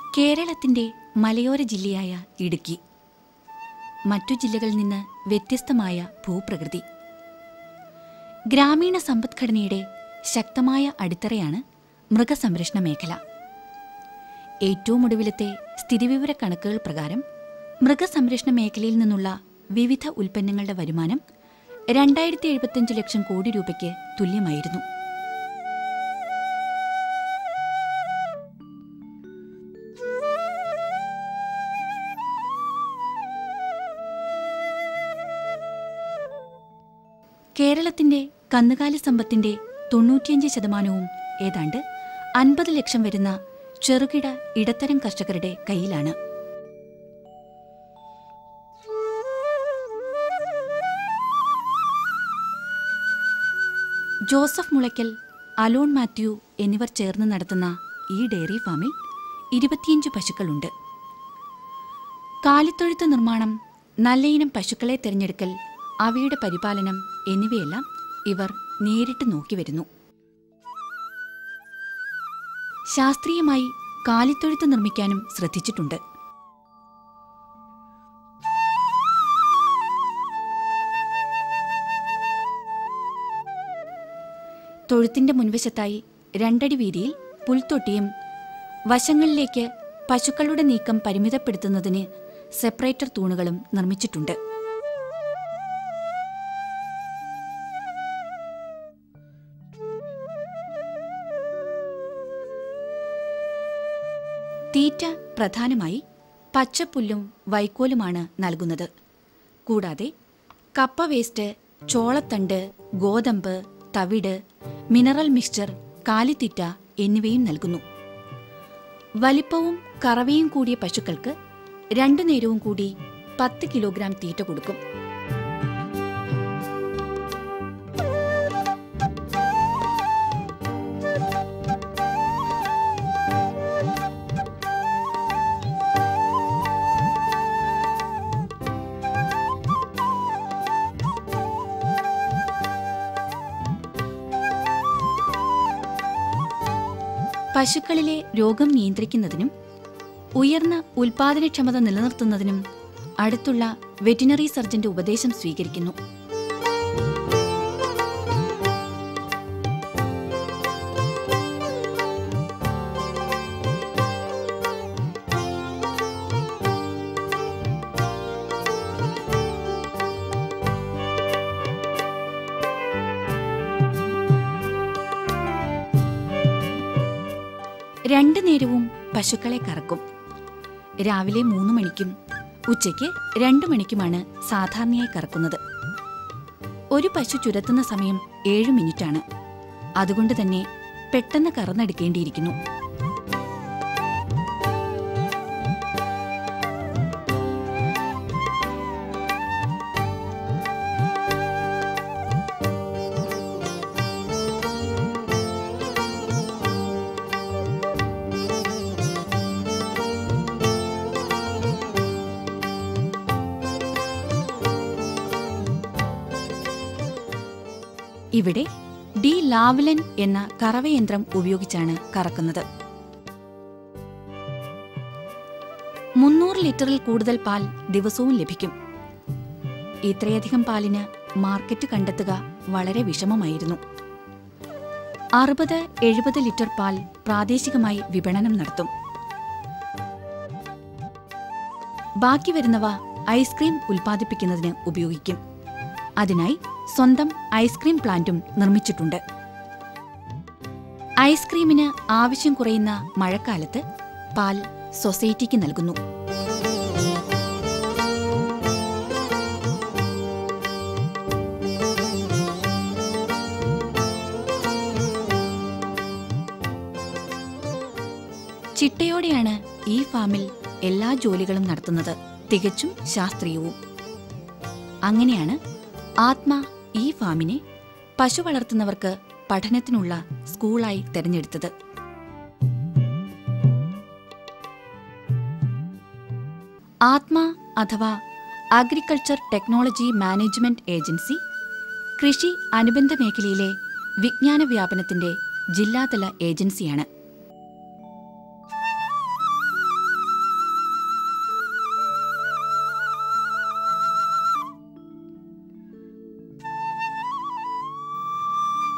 കേരളത്തിന്റെ മലയോര ജില്ലയായ ഇടുക്കി. മറ്റു ജില്ലകളിൽ നിന്ന് വ്യത്യസ്തമായ ഭൂപ്രകൃതി. ഗ്രാമീണ സമ്പദ്ഘടനയുടെ ശക്തമായ അടിത്തറയാണ് മൃഗസംരക്ഷണ മേഖല. ഏറ്റവും ഒടുവിലത്തെ സ്ഥിതിവിവര കണക്കുകൾ പ്രകാരം മൃഗസംരക്ഷണ മേഖലയിൽ നിന്നുള്ള വിവിധ ഉൽപ്പന്നങ്ങളുടെ വരുമാനം 2075 ലക്ഷം കോടി രൂപയ്ക്ക് തുല്യമായിരുന്നു. കേരളത്തിന്റെ കന്നുകാലി സമ്പത്തിന്റെ 95% ഏതാണ്ട് 50 ലക്ഷം വരുന്ന ചെറുകിട ഇടത്തരം കർഷകരുടെ കയ്യിലാണ്. ജോസഫ് മുളയ്ക്കൽ, അലോൺ മാത്യു എന്നിവർ ചേർന്ന് നടത്തുന്ന ഈ ഡയറി ഫാമിൽ 25 പശുക്കളുണ്ട്. കാലിത്തൊഴുത്ത് നിർമ്മാണം, നല്ലയിനം പശുക്കളെ തിരഞ്ഞെടുക്കൽ, അവയുടെ പരിപാലനം എന്നിവയെല്ലാം ഇവർ നേരിട്ട് നോക്കിവരുന്നു. ശാസ്ത്രീയമായി കാലിത്തൊഴുത്ത് നിർമ്മിക്കാനും ശ്രദ്ധിച്ചിട്ടുണ്ട്. തൊഴുത്തിന്റെ മുൻവശത്തായി 2 അടി വീതിയിൽ പുൽത്തൊട്ടിയും വശങ്ങളിലേക്ക് പശുക്കളുടെ നീക്കം പരിമിതപ്പെടുത്തുന്നതിന് സെപ്പറേറ്റർ തൂണുകളും നിർമ്മിച്ചിട്ടുണ്ട്. തീറ്റ പ്രധാനമായി പച്ചപ്പുല്ലും വൈക്കോലുമാണ് നൽകുന്നത്. കൂടാതെ കപ്പ വേസ്റ്റ്, ചോളത്തണ്ട്, ഗോതമ്പ്, തവിട്, മിനറൽ മിക്സ്ചർ, കാലിത്തീറ്റ എന്നിവയും നൽകുന്നു. വലിപ്പവും കറവയും കൂടിയ പശുക്കൾക്ക് 2 നേരവും കൂടി 10 കിലോഗ്രാം തീറ്റ കൊടുക്കും. പശുക്കളിലെ രോഗം നിയന്ത്രിക്കുന്നതിനും ഉയർന്ന ഉൽപാദനക്ഷമത നിലനിർത്തുന്നതിനും അടുത്തുള്ള വെറ്റിനറി സർജന്റെ ഉപദേശം സ്വീകരിക്കുന്നു. രണ്ട് നേരവും പശുക്കളെ കറക്കും. രാവിലെ 3 മണിക്കും ഉച്ചയ്ക്ക് 2 മണിക്കുമാണ് സാധാരണയായി കറക്കുന്നത്. ഒരു പശു ചുരത്തുന്ന സമയം 7 മിനിറ്റാണ്. അതുകൊണ്ട് തന്നെ പെട്ടെന്ന് കറന്നെടുക്കേണ്ടിയിരിക്കുന്നു. ഇവിടെ ഡി ലാവ്ലൻ എന്ന കറവയന്ത്രം ഉപയോഗിച്ചാണ് കറക്കുന്നത്. 300 ലിറ്ററിൽ കൂടുതൽ പാൽ ദിവസവും ലഭിക്കും. ഇത്രയധികം പാലിന് മാർക്കറ്റ് കണ്ടെത്തുക വളരെ വിഷമമായിരുന്നു. 60-70 ലിറ്റർ പാൽ പ്രാദേശികമായി വിപണനം നടത്തും. ബാക്കി വരുന്നവ ഐസ്ക്രീം ഉൽപ്പാദിപ്പിക്കുന്നതിന് ഉപയോഗിക്കും. അതിനായി സ്വന്തം ഐസ്ക്രീം പ്ലാന്റും നിർമ്മിച്ചിട്ടുണ്ട്. ഐസ്ക്രീമിന് ആവശ്യം കുറയുന്ന മഴക്കാലത്ത് പാൽ സൊസൈറ്റിക്ക് നൽകുന്നു. ചിട്ടയോടെയാണ് ഈ ഫാമിൽ എല്ലാ ജോലികളും നടത്തുന്നത്. തികച്ചും ശാസ്ത്രീയവും. അങ്ങനെയാണ് ആത്മ ഈ ഫാമിനെ പശു വളർത്തുന്നവർക്ക് പഠനത്തിനുള്ള സ്കൂളായി തെരഞ്ഞെടുത്തത്. ആത്മ അഥവാ അഗ്രികൾച്ചർ ടെക്നോളജി മാനേജ്മെന്റ് ഏജൻസി കൃഷി അനുബന്ധ മേഖലയിലെ വിജ്ഞാന വ്യാപനത്തിന്റെ ജില്ലാതല ഏജൻസിയാണ്.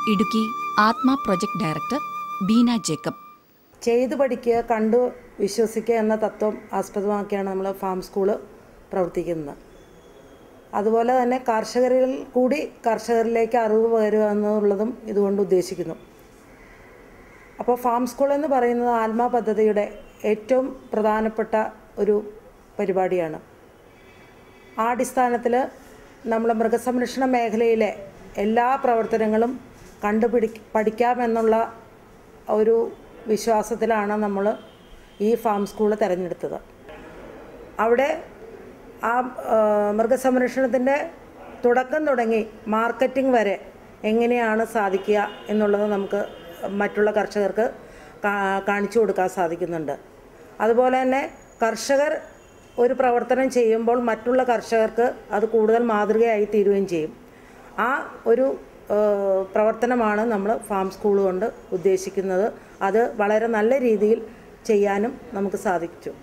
ഇടുക്കി ആത്മ പ്രൊജക്ട് ഡയറക്ടർ ബീന ജേക്കബ്. ചെയ്തു പഠിക്കുക, കണ്ടു വിശ്വസിക്കുക എന്ന തത്വം ആസ്പദമാക്കിയാണ് നമ്മൾ ഫാം സ്കൂള് പ്രവർത്തിക്കുന്നത്. അതുപോലെ തന്നെ കർഷകരിൽ കൂടി കർഷകരിലേക്ക് അറിവ് പകരുക എന്നുള്ളതും ഇതുകൊണ്ട് ഉദ്ദേശിക്കുന്നു. അപ്പോൾ ഫാം സ്കൂൾ എന്ന് പറയുന്നത് ആത്മ പദ്ധതിയുടെ ഏറ്റവും പ്രധാനപ്പെട്ട ഒരു പരിപാടിയാണ്. ആ അടിസ്ഥാനത്തിൽ നമ്മൾ മൃഗസംരക്ഷണ മേഖലയിലെ എല്ലാ പ്രവർത്തനങ്ങളും പഠിക്കാമെന്നുള്ള ഒരു വിശ്വാസത്തിലാണ് നമ്മൾ ഈ ഫാം സ്കൂൾ തിരഞ്ഞെടുത്തത്. അവിടെ ആ മൃഗസംരക്ഷണത്തിൻ്റെ തുടക്കം തുടങ്ങി മാർക്കറ്റിംഗ് വരെ എങ്ങനെയാണ് സാധിക്കുക എന്നുള്ളത് നമുക്ക് മറ്റുള്ള കർഷകർക്ക് കാണിച്ചു കൊടുക്കാൻ സാധിക്കുന്നുണ്ട്. അതുപോലെ തന്നെ കർഷകർ ഒരു പ്രവർത്തനം ചെയ്യുമ്പോൾ മറ്റുള്ള കർഷകർക്ക് അത് കൂടുതൽ മാതൃകയായി തീരുകയും ചെയ്യും. ആ ഒരു പ്രവർത്തനമാണ് നമ്മൾ ഫാം സ്കൂൾ കൊണ്ട് ഉദ്ദേശിക്കുന്നത്. അത് വളരെ നല്ല രീതിയിൽ ചെയ്യാനും നമുക്ക് സാധിച്ചു.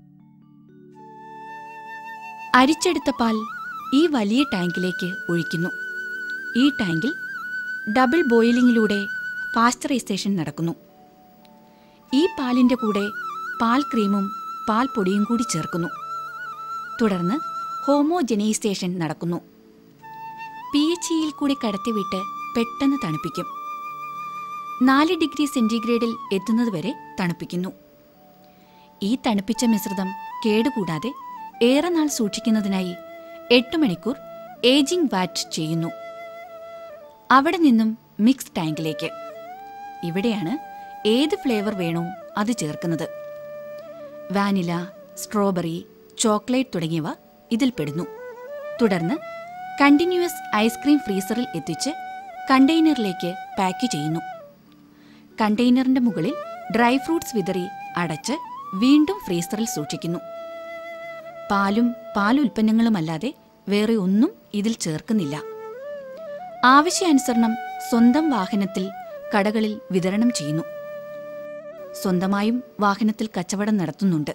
അരിച്ചെടുത്ത പാൽ ഈ വലിയ ടാങ്കിലേക്ക് ഒഴിക്കുന്നു. ഈ ടാങ്കിൽ ഡബിൾ ബോയിലിങ്ങിലൂടെ പാസ്ചറൈസേഷൻ നടക്കുന്നു. ഈ പാലിൻ്റെ കൂടെ പാൽ ക്രീമും പാൽ പൊടിയും കൂടി ചേർക്കുന്നു. തുടർന്ന് ഹോമോജനൈസേഷൻ നടക്കുന്നു. pH-യിൽ കൂടി കടത്തിവിട്ട് പെട്ടെന്ന് തണുപ്പിക്കും. 4 ഡിഗ്രി സെന്റിഗ്രേഡിൽ എത്തുന്നതുവരെ തണുപ്പിക്കുന്നു. ഈ തണുപ്പിച്ച മിശ്രിതം കേടുകൂടാതെ ഏറെ നാൾ സൂക്ഷിക്കുന്നതിനായി 8 മണിക്കൂർ ഏജിംഗ് വാറ്റ് ചെയ്യുന്നു. അവിടെ നിന്നും മിക്സ് ടാങ്കിലേക്ക്. ഇവിടെയാണ് ഏത് ഫ്ലേവർ വേണോ അത് ചേർക്കുന്നത്. വാനില, സ്ട്രോബെറി, ചോക്ലേറ്റ് തുടങ്ങിയവ ഇതിൽ പെടുന്നു. തുടർന്ന് കണ്ടിന്യൂസ് ഐസ്ക്രീം ഫ്രീസറിൽ എത്തിച്ച് കണ്ടെയ്നറിലേക്ക് പാക്ക് ചെയ്യുന്നു. കണ്ടെയ്നറിന്റെ മുകളിൽ ഡ്രൈ ഫ്രൂട്ട്സ് വിതറി അടച്ച് വീണ്ടും ഫ്രീസറിൽ സൂക്ഷിക്കുന്നു. പാലും പാലുൽപ്പന്നങ്ങളുമല്ലാതെ വേറെ ഒന്നും ഇതിൽ ചേർക്കുന്നില്ല. ആവശ്യാനുസരണം സ്വന്തം വാഹനത്തിൽ കടകളിൽ വിതരണം ചെയ്യുന്നു. സ്വന്തമായും വാഹനത്തിൽ കച്ചവടം നടത്തുന്നുണ്ട്.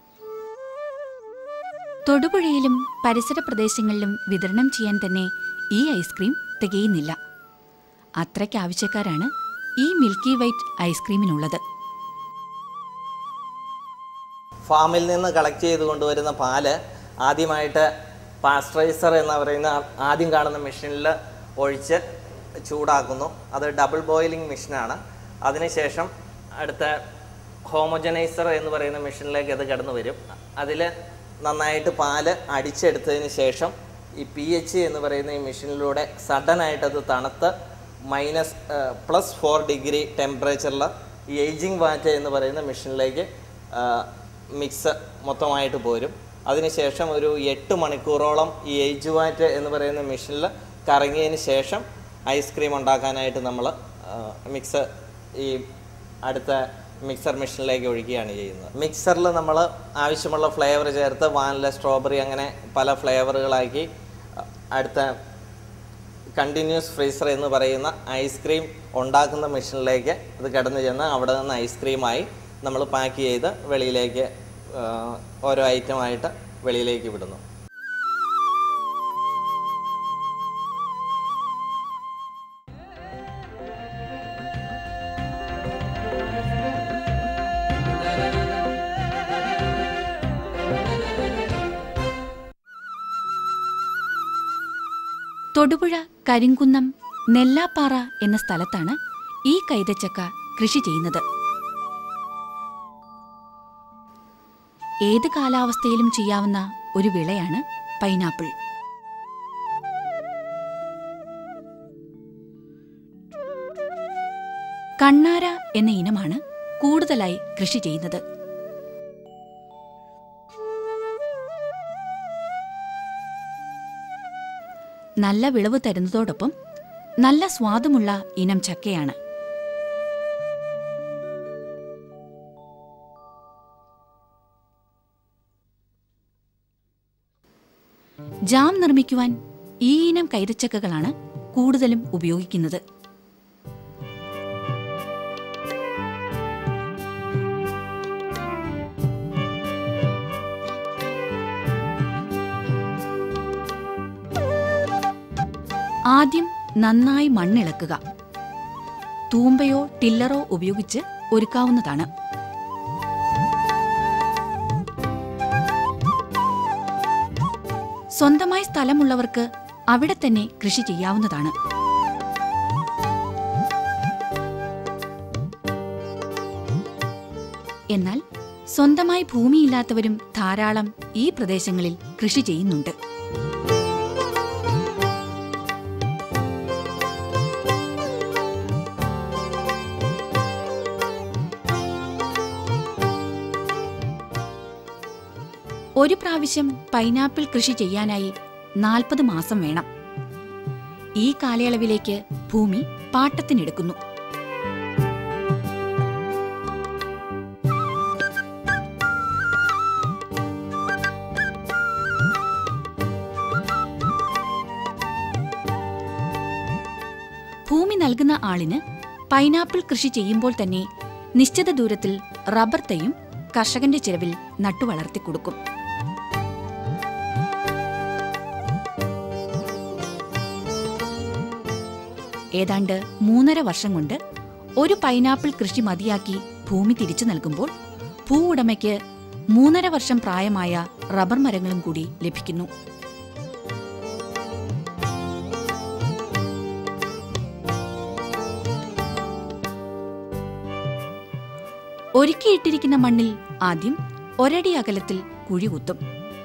തൊടുപുഴയിലും പരിസര പ്രദേശങ്ങളിലും വിതരണം ചെയ്യാൻ തന്നെ ഈ ഐസ്ക്രീം തികയുന്നില്ല. അത്രയ്ക്ക് ആവശ്യക്കാരാണ് ഈ മിൽക്കി വൈറ്റ് ഐസ്ക്രീമിനുള്ളത്. ഫാമിൽ നിന്ന് കളക്ട് ചെയ്ത് കൊണ്ടുവരുന്ന പാല് ആദ്യമായിട്ട് പാസ്ചറൈസർ എന്ന് പറയുന്ന ആദ്യം കാണുന്ന മെഷീനിൽ ഒഴിച്ച് ചൂടാക്കുന്നു. അത് ഡബിൾ ബോയിലിംഗ് മെഷീനാണ്. അതിനുശേഷം അടുത്ത ഹോമോജനൈസർ എന്ന് പറയുന്ന മെഷീനിലേക്ക് അത് കടന്നു വരും. അതിൽ നന്നായിട്ട് പാല് അടിച്ചെടുത്തതിന് ശേഷം ഈ pH എന്ന് പറയുന്ന ഈ മെഷീനിലൂടെ സഡനായിട്ടത് തണുത്ത് +4 ഡിഗ്രി ടെമ്പറേച്ചറിൽ ഈ ഏജിംഗ് വാറ്റ് എന്ന് പറയുന്ന മെഷീനിലേക്ക് മിക്സ് മൊത്തമായിട്ട് പോരും. അതിനുശേഷം ഒരു 8 മണിക്കൂറോളം ഈ ഏജ് വാറ്റ് എന്ന് പറയുന്ന മെഷീനിൽ കറങ്ങിയതിന് ശേഷം ഐസ്ക്രീം ഉണ്ടാക്കാനായിട്ട് നമ്മൾ മിക്സ് ഈ അടുത്ത മിക്സർ മെഷീനിലേക്ക് ഒഴിക്കുകയാണ് ചെയ്യുന്നത്. മിക്സറിൽ നമ്മൾ ആവശ്യമുള്ള ഫ്ലേവർ ചേർത്ത് വാനില, സ്ട്രോബെറി അങ്ങനെ പല ഫ്ലേവറുകളാക്കി അടുത്ത കണ്ടിന്യൂസ് ഫ്രീസർ എന്ന് പറയുന്ന ഐസ്ക്രീം ഉണ്ടാക്കുന്ന മെഷീനിലേക്ക് അത് കടന്നു ചെന്ന് അവിടെ നിന്ന് ഐസ്ക്രീമായി നമ്മൾ പാക്ക് ചെയ്ത് വെളിയിലേക്ക് ഓരോ ഐറ്റമായിട്ട് വെളിയിലേക്ക് വിടുന്നു. തൊടുപുഴ കരിങ്കുന്നം നെല്ലാപ്പാറ എന്ന സ്ഥലത്താണ് ഈ കൈതച്ചക്ക കൃഷി ചെയ്യുന്നത്. ഏത് കാലാവസ്ഥയിലും ചെയ്യാവുന്ന ഒരു വിളയാണ് പൈനാപ്പിൾ. കണ്ണാര എന്ന ഇനമാണ് കൂടുതലായി കൃഷി ചെയ്യുന്നത്. നല്ല വിളവ് തരുന്നതോടൊപ്പം നല്ല സ്വാദുമുള്ള ഇനം ചക്കയാണ്. ജാം നിർമ്മിക്കുവാൻ ഈ ഇനം കൈതച്ചക്കകളാണ് കൂടുതലും ഉപയോഗിക്കുന്നത്. ആദ്യം നന്നായി മണ്ണിളക്കുക. തൂമ്പയോ ടില്ലറോ ഉപയോഗിച്ച് ഒരുക്കാവുന്നതാണ്. സ്വന്തമായി സ്ഥലമുള്ളവർക്ക് അവിടെ തന്നെ കൃഷി ചെയ്യാവുന്നതാണ്. എന്നാൽ സ്വന്തമായി ഭൂമിയില്ലാത്തവരും ധാരാളം ഈ പ്രദേശങ്ങളിൽ കൃഷി ചെയ്യുന്നുണ്ട്. ഒരു പ്രാവശ്യം പൈനാപ്പിൾ കൃഷി ചെയ്യാനായി 40 മാസം വേണം. ഈ കാലയളവിലേക്ക് ഭൂമി പാട്ടത്തിനെടുക്കുന്നു. ഭൂമി നൽകുന്ന ആളിന് പൈനാപ്പിൾ കൃഷി ചെയ്യുമ്പോൾ തന്നെ നിശ്ചിത ദൂരത്തിൽ റബ്ബർ തൈയും കർഷകന്റെ ചിലവിൽ നട്ടുവളർത്തിക്കൊടുക്കും. ഏതാണ്ട് 3.5 വർഷം കൊണ്ട് ഒരു പൈനാപ്പിൾ കൃഷി മതിയാക്കി ഭൂമി തിരിച്ചു നൽകുമ്പോൾ ഭൂവുടമയ്ക്ക് 3.5 വർഷം പ്രായമായ റബ്ബർ മരങ്ങളും കൂടി ലഭിക്കുന്നു. ഒരുക്കിയിട്ടിരിക്കുന്ന മണ്ണിൽ ആദ്യം ഒരടി അകലത്തിൽ കുഴി കുത്തും.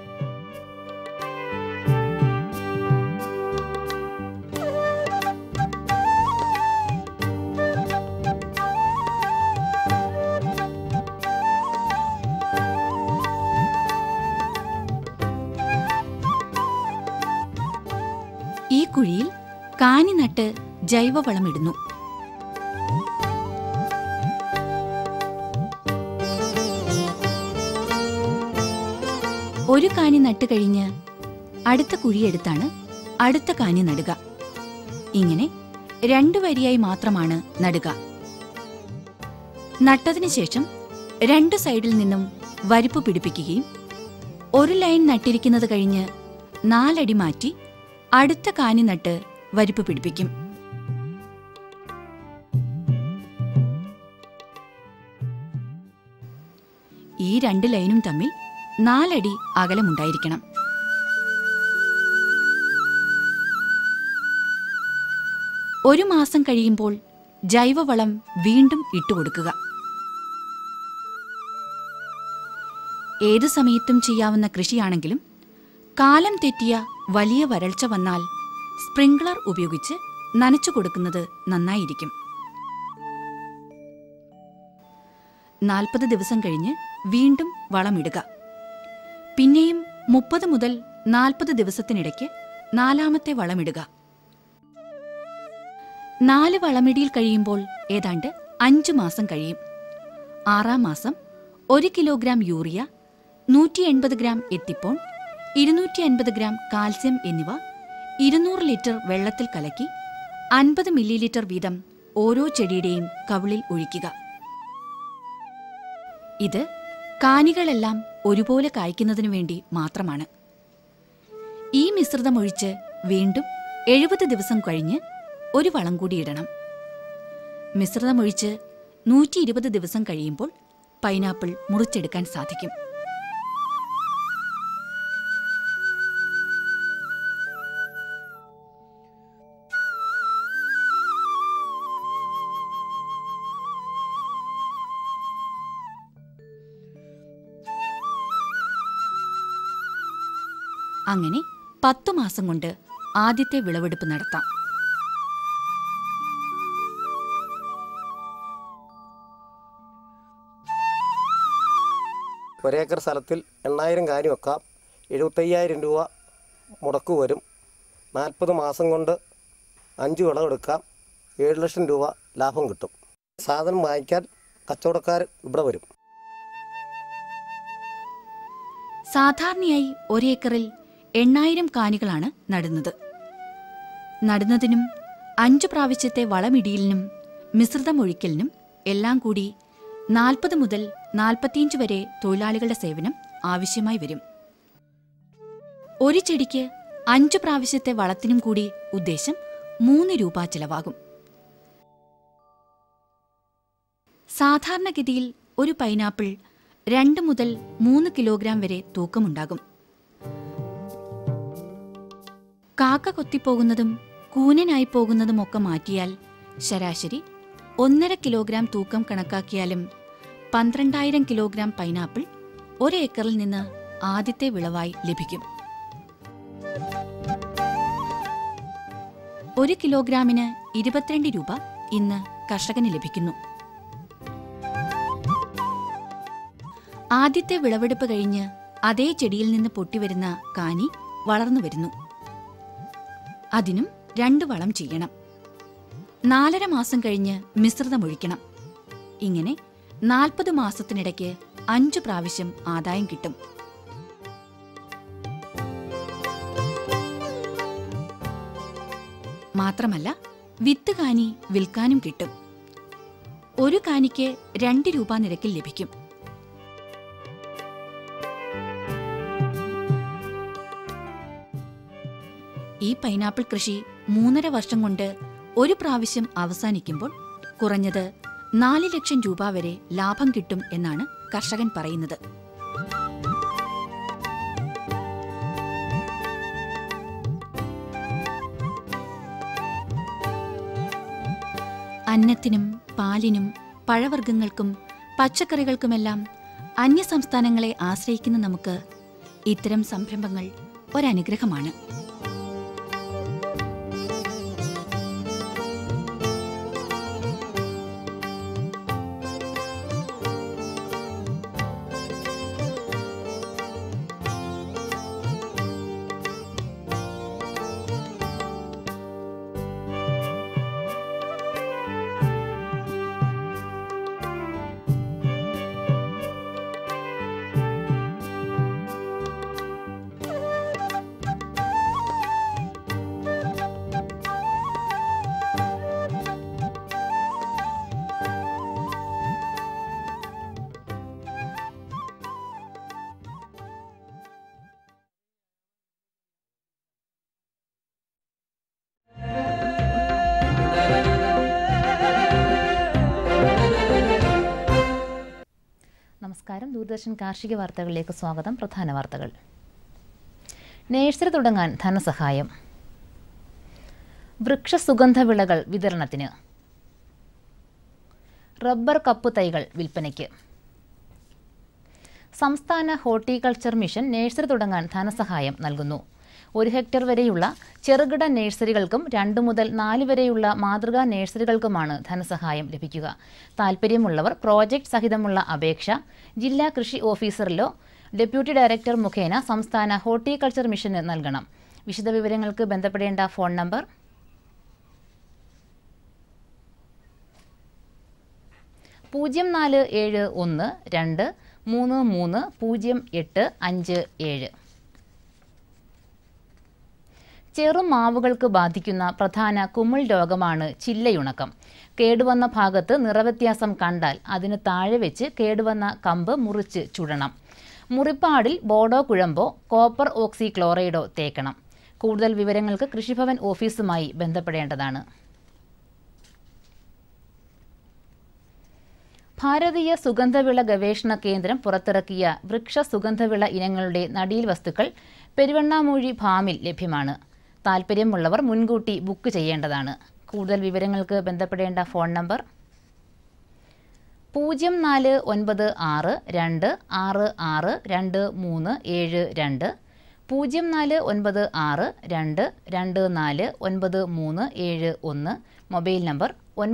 ഈ കുഴിയിൽ കാനി നട്ട് ജൈവവളമിടുന്നു. ഒരു കാനി നട്ടുകഴിഞ്ഞ് അടുത്ത കുഴിയെടുത്താണ് അടുത്ത കാനി നടുക. ഇങ്ങനെ 2 വരിയായി മാത്രമാണ് നടുക. നട്ടതിനു ശേഷം 2 സൈഡിൽ നിന്നും വരിപ്പ് പിടിപ്പിക്കുകയും ഒരു ലൈൻ നട്ടിരിക്കുന്നത് കഴിഞ്ഞ് 4 അടി മാറ്റി അടുത്ത കാനി നട്ട് വരിപ്പ് പിടിപ്പിക്കും. ഈ 2 ലൈനും തമ്മിൽ 4 അടി അകലമുണ്ടായിരിക്കണം. ഒരു മാസം കഴിയുമ്പോൾ ജൈവവളം വീണ്ടും ഇട്ടുകൊടുക്കുക. ഏതു സമയത്തും ചെയ്യാവുന്ന കൃഷിയാണെങ്കിലും കാലം തെറ്റിയ വലിയ വരൾച്ച വന്നാൽ സ്പ്രിംഗ്ലർ ഉപയോഗിച്ച് നനച്ചു കൊടുക്കുന്നത് നന്നായിരിക്കും. 40 ദിവസം കഴിഞ്ഞ് വീണ്ടും വളമിടുക. പിന്നെയും 30 മുതൽ 40 ദിവസത്തിനിടയ്ക്ക് 4ാമത്തെ വളമിടുക. 4 വളമിടിയിൽ കഴിയുമ്പോൾ ഏതാണ്ട് 5 മാസം കഴിയും. 6ാം മാസം 1 കിലോഗ്രാം യൂറിയ, 180 ഗ്രാം എത്തിപ്പോൺ, 250 ഗ്രാം കാൽസ്യം എന്നിവ 200 ലിറ്റർ വെള്ളത്തിൽ കലക്കി 50 മില്ലിലിറ്റർ വീതം ഓരോ ചെടിയുടെയും കവിളിൽ ഒഴിക്കുക. ഇത് കാനികളെല്ലാം ഒരുപോലെ കായ്ക്കുന്നതിനു വേണ്ടി മാത്രമാണ്. ഈ മിശ്രിതമൊഴിച്ച് വീണ്ടും 70 ദിവസം കഴിഞ്ഞ് ഒരു വളം കൂടി ഇടണം. മിശ്രിതമൊഴിച്ച് 120 ദിവസം കഴിയുമ്പോൾ പൈനാപ്പിൾ മുറിച്ചെടുക്കാൻ സാധിക്കും. അങ്ങനെ 10 മാസം കൊണ്ട് ആദ്യത്തെ വിളവെടുപ്പ് നടത്താം. ഒരേക്കർ സ്ഥലത്തിൽ 8000 കാനി വെക്കാം. 75,000 രൂപ മുടക്ക് വരും. 40 മാസം കൊണ്ട് 5 വിളവെടുക്കാം. 7 ലക്ഷം രൂപ ലാഭം കിട്ടും. സാധനം വാങ്ങിക്കാൻ കച്ചവടക്കാർ ഇവിടെ വരും. സാധാരണയായി ഒരേക്കറിൽ 8000 കാനികളാണ് നടുന്നത്. നടുന്നതിനും 5 പ്രാവശ്യത്തെ വളമിടിയലിനും മിശ്രിതമൊഴിക്കലിനും എല്ലാം കൂടി 40 മുതൽ 45 വരെ തൊഴിലാളികളുടെ സേവനം ആവശ്യമായി വരും. ഒരു ചെടിക്ക് 5 പ്രാവശ്യത്തെ വളത്തിനും കൂടി ഉദ്ദേശം 3 രൂപ ചിലവാകും. സാധാരണഗതിയിൽ ഒരു പൈനാപ്പിൾ 2 മുതൽ 3 കിലോഗ്രാം വരെ തൂക്കമുണ്ടാകും. കാക്ക കൊത്തിപ്പോകുന്നതും കൂനനായി പോകുന്നതുമൊക്കെ മാറ്റിയാൽ ശരാശരി 1.5 കിലോഗ്രാം തൂക്കം കണക്കാക്കിയാലും 12,000 കിലോഗ്രാം പൈനാപ്പിൾ 1 ഏക്കറിൽ നിന്ന് ആദ്യത്തെ വിളവായി ലഭിക്കും. 1 കിലോഗ്രാമിന് 22 രൂപ ഇന്ന് കർഷകന് ലഭിക്കുന്നു. ആദ്യത്തെ വിളവെടുപ്പ് കഴിഞ്ഞ് അതേ ചെടിയിൽ നിന്ന് പൊട്ടിവരുന്ന കാനി വളർന്നു വരുന്നു. അതിനും 2 വളം ചെയ്യണം. 4.5 മാസം കഴിഞ്ഞ് മിശ്രിതമൊഴിക്കണം. ഇങ്ങനെ 40 മാസത്തിനിടയ്ക്ക് 5 പ്രാവശ്യം ആദായം കിട്ടും. മാത്രമല്ല വിത്ത് കാനി വിൽക്കാനും കിട്ടും. ഒരു കാനിക്ക് 2 രൂപ നിരക്കിൽ ലഭിക്കും. ഈ പൈനാപ്പിൾ കൃഷി 3.5 വർഷം കൊണ്ട് ഒരു പ്രാവശ്യം അവസാനിക്കുമ്പോൾ കുറഞ്ഞത് 4 ലക്ഷം രൂപ വരെ ലാഭം കിട്ടും എന്നാണ് കർഷകൻ പറയുന്നത്. അന്നത്തിനും പാലിനും പഴവർഗ്ഗങ്ങൾക്കും പച്ചക്കറികൾക്കുമെല്ലാം അന്യസംസ്ഥാനങ്ങളെ ആശ്രയിക്കുന്ന നമുക്ക് ഇത്തരം സംരംഭങ്ങൾ ഒരനുഗ്രഹമാണ്. നമസ്കാരം. ദൂരദർശൻ കാർഷിക വാർത്തകളിലേക്ക് സ്വാഗതം. പ്രധാന വാർത്തകൾ. നഴ്സറി തുടങ്ങാൻ ധനസഹായം. വൃക്ഷസുഗന്ധ വിളകൾ വിതരണത്തിന്. റബ്ബർ കപ്പ് തൈകൾ വിൽപ്പനയ്ക്ക്. സംസ്ഥാന ഹോർട്ടിക്കൾച്ചർ മിഷൻ നഴ്സറി തുടങ്ങാൻ ധനസഹായം നൽകുന്നു. 1 ഹെക്ടർ വരെയുള്ള ചെറുകിട നഴ്സറികൾക്കും 2 മുതൽ 4 വരെയുള്ള മാതൃകാ നഴ്സറികൾക്കുമാണ് ധനസഹായം ലഭിക്കുക. താൽപ്പര്യമുള്ളവർ പ്രോജക്റ്റ് സഹിതമുള്ള അപേക്ഷ ജില്ലാ കൃഷി ഓഫീസറിലോ ഡെപ്യൂട്ടി ഡയറക്ടർ മുഖേന സംസ്ഥാന ഹോർട്ടിക്കൾച്ചർ മിഷന് നൽകണം. വിശദവിവരങ്ങൾക്ക് ബന്ധപ്പെടേണ്ട ഫോൺ നമ്പർ 047123308557. ചെറുമാവുകൾക്ക് ബാധിക്കുന്ന പ്രധാന കുമിൾ രോഗമാണ് ചില്ലയുണക്കം. കേടുവന്ന ഭാഗത്ത് നിറവ്യത്യാസം കണ്ടാൽ അതിന് താഴെ വെച്ച് കേടുവന്ന കമ്പ് മുറിച്ച് ചുടണം. മുറിപ്പാടിൽ ബോഡോ കുഴമ്പോ കോപ്പർ ഓക്സി ക്ലോറൈഡോ തേക്കണം. കൂടുതൽ വിവരങ്ങൾക്ക് കൃഷിഭവൻ ഓഫീസുമായി ബന്ധപ്പെടേണ്ടതാണ്. ഭാരതീയ സുഗന്ധവിള ഗവേഷണ കേന്ദ്രം പുറത്തിറക്കിയ വൃക്ഷ സുഗന്ധവിള ഇനങ്ങളുടെ നടീൽ വസ്തുക്കൾ പെരുവണ്ണാമൂഴി ഫാമിൽ ലഭ്യമാണ്. താൽപ്പര്യമുള്ളവർ മുൻകൂട്ടി ബുക്ക് ചെയ്യേണ്ടതാണ്. കൂടുതൽ വിവരങ്ങൾക്ക് ബന്ധപ്പെടേണ്ട phone number 049626622372, 0496224931, mobile number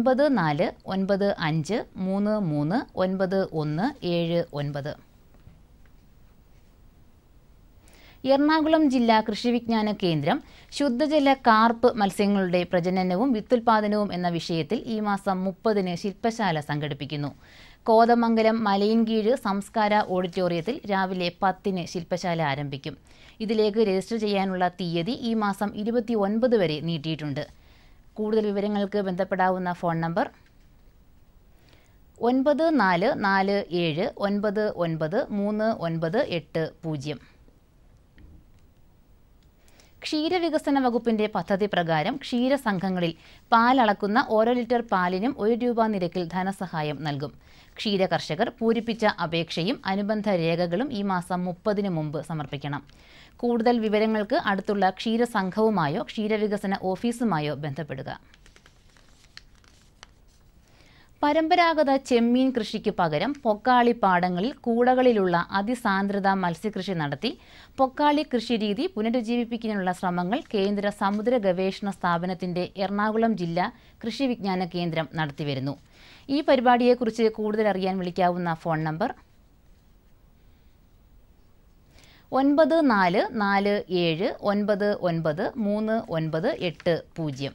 9495339179. Ernakulam ജില്ലാ കൃഷിവിജ്ഞാന കേന്ദ്രം ശുദ്ധജല കാർപ്പ് മത്സ്യങ്ങളുടെ പ്രജനനവും വിത്തുൽപാദനവും എന്ന വിഷയത്തിൽ ഈ മാസം 30-ന് ശില്പശാല സംഘടിപ്പിക്കുന്നു. കോതമംഗലം മലയിൻകീഴ് സംസ്കാര ഓഡിറ്റോറിയത്തിൽ രാവിലെ 10-ന് ശില്പശാല ആരംഭിക്കും. ഇതിലേക്ക് രജിസ്റ്റർ ചെയ്യാനുള്ള തീയതി ഈ മാസം 29 വരെ നീട്ടിയിട്ടുണ്ട്. കൂടുതൽ വിവരങ്ങൾക്ക് ബന്ധപ്പെടാവുന്ന ഫോൺ നമ്പർ 9447993980. ക്ഷീരവികസന വകുപ്പിന്റെ പദ്ധതി പ്രകാരം ക്ഷീരസംഘങ്ങളിൽ പാലളക്കുന്ന ഓരോ ലിറ്റർ പാലിനും 1 രൂപ നിരക്കിൽ ധനസഹായം നൽകും. ക്ഷീര കർഷകർ പൂരിപ്പിച്ച അപേക്ഷയും അനുബന്ധ രേഖകളും ഈ മാസം 30-ന് മുമ്പ് സമർപ്പിക്കണം. കൂടുതൽ വിവരങ്ങൾക്ക് അടുത്തുള്ള ക്ഷീരസംഘവുമായോ ക്ഷീരവികസന ഓഫീസുമായോ ബന്ധപ്പെടുക. പരമ്പരാഗത ചെമ്മീൻ കൃഷിക്ക് പകരം പൊക്കാളി പാടങ്ങളിൽ കൂടകളിലുള്ള അതിസാന്ദ്രത മത്സ്യകൃഷി നടത്തി പൊക്കാളി കൃഷിരീതി പുനരുജ്ജീവിപ്പിക്കാനുള്ള ശ്രമങ്ങൾ കേന്ദ്ര സമുദ്ര ഗവേഷണ സ്ഥാപനത്തിന്റെ എറണാകുളം ജില്ലാ കൃഷി വിജ്ഞാന കേന്ദ്രം നടത്തിവരുന്നു. ഈ പരിപാടിയെക്കുറിച്ച് കൂടുതൽ അറിയാൻ വിളിക്കാവുന്ന ഫോൺ നമ്പർ 9447993980.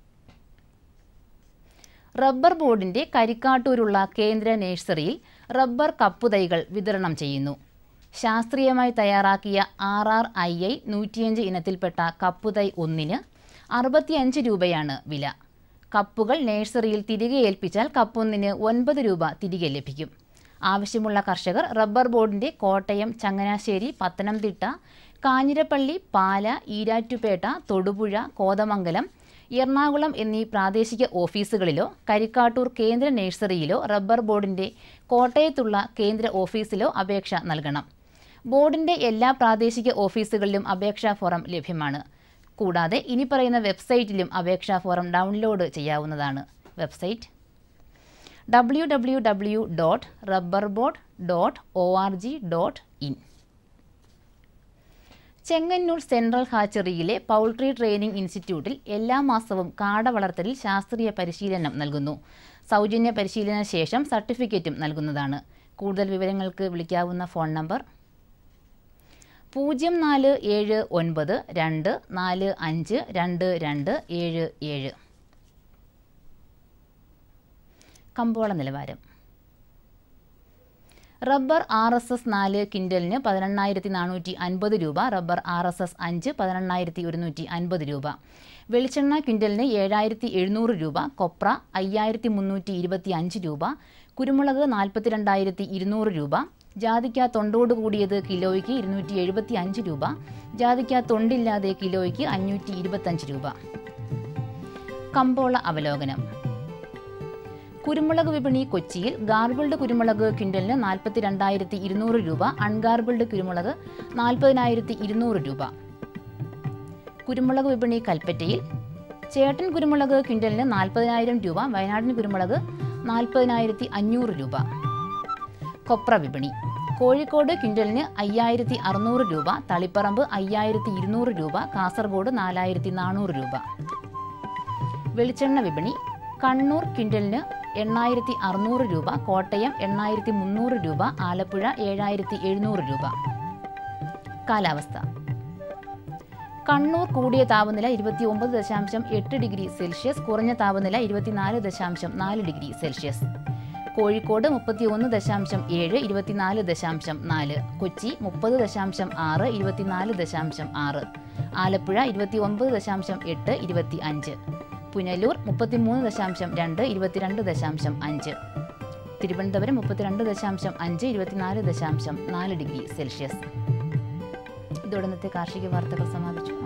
റബ്ബർ ബോർഡിന്റെ കരിക്കാട്ടൂരുള്ള കേന്ദ്ര നഴ്സറിയിൽ റബ്ബർ കപ്പുതൈകൾ വിതരണം ചെയ്യുന്നു. ശാസ്ത്രീയമായി തയ്യാറാക്കിയ RRII 105 ഇനത്തിൽപ്പെട്ട കപ്പുതൈ ഒന്നിന് 65 രൂപയാണ് വില. കപ്പുകൾ നഴ്സറിയിൽ തിരികെ ഏൽപ്പിച്ചാൽ കപ്പൊന്നിന് 9 രൂപ തിരികെ ലഭിക്കും. ആവശ്യമുള്ള കർഷകർ റബ്ബർ ബോർഡിന്റെ കോട്ടയം, ചങ്ങനാശ്ശേരി, പത്തനംതിട്ട, കാഞ്ഞിരപ്പള്ളി, പാല, ഈരാറ്റുപേട്ട, തൊടുപുഴ, കോതമംഗലം, എറണാകുളം എന്നീ പ്രാദേശിക ഓഫീസുകളിലോ കരിക്കാട്ടൂർ കേന്ദ്ര നഴ്സറിയിലോ റബ്ബർ ബോർഡിന്റെ കോട്ടയത്തുള്ള കേന്ദ്ര ഓഫീസിലോ അപേക്ഷ നൽകണം. ബോർഡിന്റെ എല്ലാ പ്രാദേശിക ഓഫീസുകളിലും അപേക്ഷാ ഫോറം ലഭ്യമാണ്. കൂടാതെ ഇനി പറയുന്ന വെബ്സൈറ്റിലും അപേക്ഷാ ഫോറം ഡൗൺലോഡ് ചെയ്യാവുന്നതാണ്. Website www.rubberboard.org.in. ചെങ്ങന്നൂർ സെൻട്രൽ ഹാച്ചറിയിലെ പൗൾട്രി ട്രെയിനിംഗ് ഇൻസ്റ്റിറ്റ്യൂട്ടിൽ എല്ലാ മാസവും കാട വളർത്തലിൽ ശാസ്ത്രീയ പരിശീലനം നൽകുന്നു. സൗജന്യ പരിശീലന ശേഷം സർട്ടിഫിക്കറ്റും നൽകുന്നതാണ്. കൂടുതൽ വിവരങ്ങൾക്ക് വിളിക്കാവുന്ന ഫോൺ നമ്പർ 0492452277. കമ്പോള നിലവാരം. റബ്ബർ RSS 4 ക്വിൻ്റലിന് 18,450 രൂപ, റബ്ബർ RSS 5 18,150 രൂപ, വെളിച്ചെണ്ണ ക്വിൻ്റലിന് 7,700 രൂപ, കൊപ്ര 5,325 രൂപ, കുരുമുളക് 42,200 രൂപ, ജാതിക്ക തൊണ്ടോട് കൂടിയത് കിലോയ്ക്ക് 275 രൂപ, ജാതിക്ക തൊണ്ടില്ലാതെ കിലോയ്ക്ക് 525 രൂപ. കമ്പോള അവലോകനം. കുരുമുളക് വിപണി കൊച്ചിയിൽ ഗാർബിൾഡ് കുരുമുളക് ക്വിൻ്റലിന് 42,200 രൂപ, അൺഗാർബിൾഡ് കുരുമുളക് 40,200 രൂപ. കുരുമുളക് വിപണി കൽപ്പറ്റയിൽ ചേട്ടൻ കുരുമുളക് ക്വിൻ്റലിന് 40,000 രൂപ, വയനാടൻ കുരുമുളക് 40,500 രൂപ. കൊപ്ര വിപണി കോഴിക്കോട് ക്വിൻ്റലിന് 5,600 രൂപ, തളിപ്പറമ്പ് 5,200 രൂപ, കാസർഗോഡ് 4,400 രൂപ. വെളിച്ചെണ്ണ വിപണി കണ്ണൂർ ക്വിൻ്റലിന് 8,600 രൂപ, കോട്ടയം 8,300 രൂപ, ആലപ്പുഴ 7,700 രൂപ. കാലാവസ്ഥ. കണ്ണൂർ കൂടിയ താപനില 29.8 ഡിഗ്രി സെൽഷ്യസ്, കുറഞ്ഞ താപനില 24.4 degree Celsius. Kozhikode 31.7, 24.4, Kochi 30.6, 24.6, Alappuzha 29.8, 25, Punalur 33.2, 22.5, Thiruvananthapuram 32.5, 24.4 degree Celsius. ഇതോടെ ഇന്നത്തെ കാർഷിക വാർത്തകൾ സമാപിച്ചു.